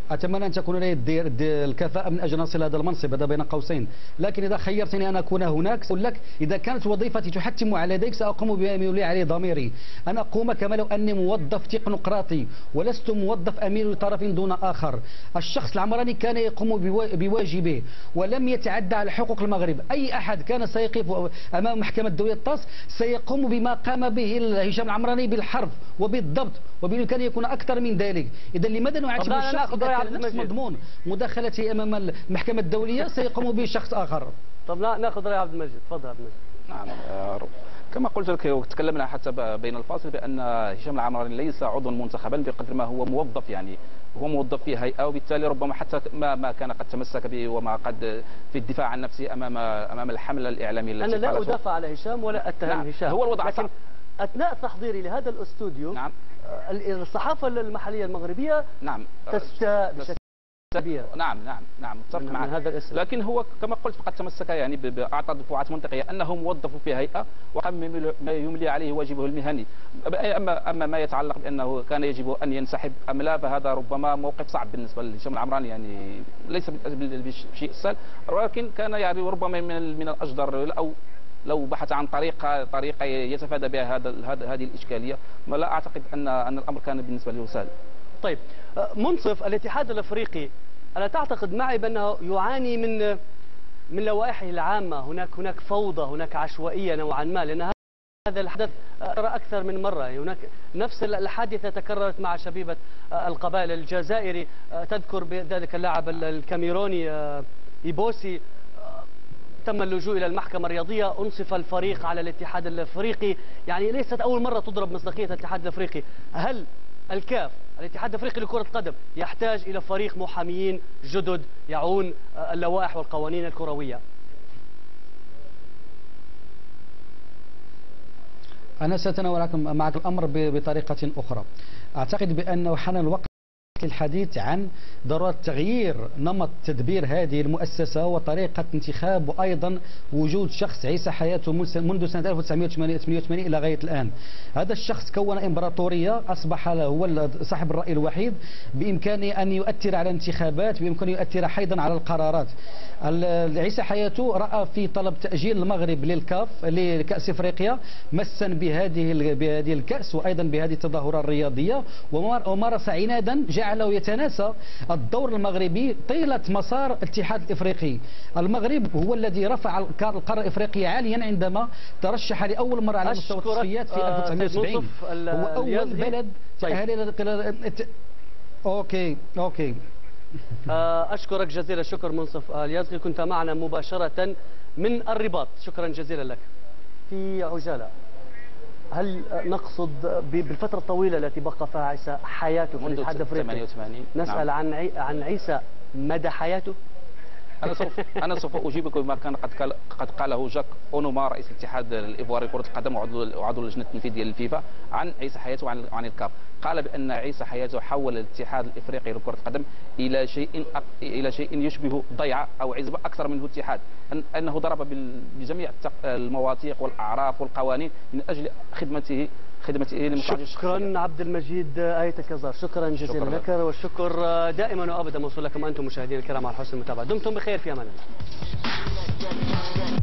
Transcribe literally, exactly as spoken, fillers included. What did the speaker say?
اتمنى ان تكون لي الكفاءه من اجل نصل هذا المنصب، هذا بين قوسين. لكن اذا خيرتني ان اكون هناك سأقول لك اذا كانت وظيفتي تحتم على ذلك ساقوم بما يولي عليه ضميري. انا اقوم كما لو اني موظف تكنقراطي ولست موظف اميل لطرف دون اخر. الشخص العمراني كان يقوم بواجبه ولم يتعدى على حقوق المغرب. اي احد كان سيقف امام محكمه الدوليه الطاس سيقوم بما قام به هشام العمراني بالحرف وبالضبط، وبالامكان يكون اكثر من ذلك. اذا لماذا نعاتب الشخص اذا كان نفس مضمون مداخلته امام المحكمه الدوليه سيقوم به شخص اخر؟ طب لا ناخذ راي عبد المجيد، تفضل عبد المجيد. نعم كما قلت لك وتكلمنا حتى بين الفاصل بان هشام العمراني ليس عضوا منتخبا بقدر ما هو موظف، يعني هو موظف في هيئه، وبالتالي ربما حتى ما ما كان قد تمسك به وما قد في الدفاع عن نفسه امام امام الحمله الاعلاميه التي انا لا ادافع على هشام ولا اتهم نعم هشام، هو الوضع لكن اثناء تحضيري لهذا الاستوديو نعم الصحافه المحليه المغربيه نعم تستاء بشكل كبير. نعم نعم نعم متفق معك، هذا الاسم. لكن هو كما قلت فقد تمسك يعني باعطى دفعات منطقيه انه موظف في هيئه وقام ما يملي عليه واجبه المهني. اما اما ما يتعلق بانه كان يجب ان ينسحب ام لا فهذا ربما موقف صعب بالنسبه لهشام العمراني، يعني ليس بشيء سهل، ولكن كان يعني ربما من من الاجدر او لو بحث عن طريقه طريقه يتفادى بها هذا هذه الاشكاليه، ولا اعتقد ان ان الامر كان بالنسبه له سهل. طيب منصف الاتحاد الافريقي، الا تعتقد معي بانه يعاني من من لوائحه العامه؟ هناك هناك فوضى، هناك عشوائيه نوعا ما، لان هذا الحدث ترى اكثر من مره. هناك نفس الحادثه تكررت مع شبيبه القبائل الجزائري، تذكر بذلك اللاعب الكاميروني إيبوسي تم اللجوء الى المحكمه الرياضيه، انصف الفريق على الاتحاد الافريقي. يعني ليست اول مره تضرب مصداقيه الاتحاد الافريقي. هل الكاف الاتحاد الافريقي لكره القدم يحتاج الى فريق محاميين جدد يعون اللوائح والقوانين الكرويه؟ انا سأتناول معك الامر بطريقه اخرى. اعتقد بانه حان الوقت للحديث عن ضرورة تغيير نمط تدبير هذه المؤسسة وطريقة انتخاب، وأيضا وجود شخص عيسى حياته منذ سنة ألف وتسعمئة وثمانية وثمانين إلى غاية الآن. هذا الشخص كون إمبراطورية، أصبح هو صاحب الرأي الوحيد، بإمكانه أن يؤثر على الانتخابات، بإمكانه يؤثر أيضا على القرارات. عيسى حياته رأى في طلب تأجيل المغرب للكاف لكأس إفريقيا مسا بهذه بهذه الكأس وأيضا بهذه التظاهرة الرياضية، ومارس عنادا جعله يتناسى الدور المغربي طيلة مسار الاتحاد الافريقي. المغرب هو الذي رفع القاره الافريقيه عاليا عندما ترشح لاول مره على مستوى التصفيات في ألف وتسعمئة وسبعين. هو اول بلد تأهل الى اوكي اوكي اشكرك جزيل الشكر منصف اليازغي، كنت معنا مباشره من الرباط، شكرا جزيلا لك. في عجاله، هل نقصد بالفترة الطويلة التي بقى فيها عيسى حياته في الاتحاد الافريقي نسأل نعم. عن عي... عن عيسى مدى حياته؟ انا سوف انا سوف اجيبك بما كان قد قد قاله جاك اونوما رئيس الاتحاد الايفواري لكرة القدم وعضو وعضو اللجنة التنفيذية للفيفا عن عيسى حياته وعن عن الكاف. قال بان عيسى حياته حول الاتحاد الافريقي لكرة القدم الى شيء الى شيء يشبه ضيعة او عزبة اكثر منه اتحاد، أن انه ضرب بجميع المواثيق والاعراف والقوانين من اجل خدمته خدمته لمصالح. شكرا عبد المجيد آية كزار، شكرا جزيلا لك، والشكر دائما وابدا موصول لكم انتم مشاهدينا الكرام على حسن المتابعه. دمتم بخير، في امان الله.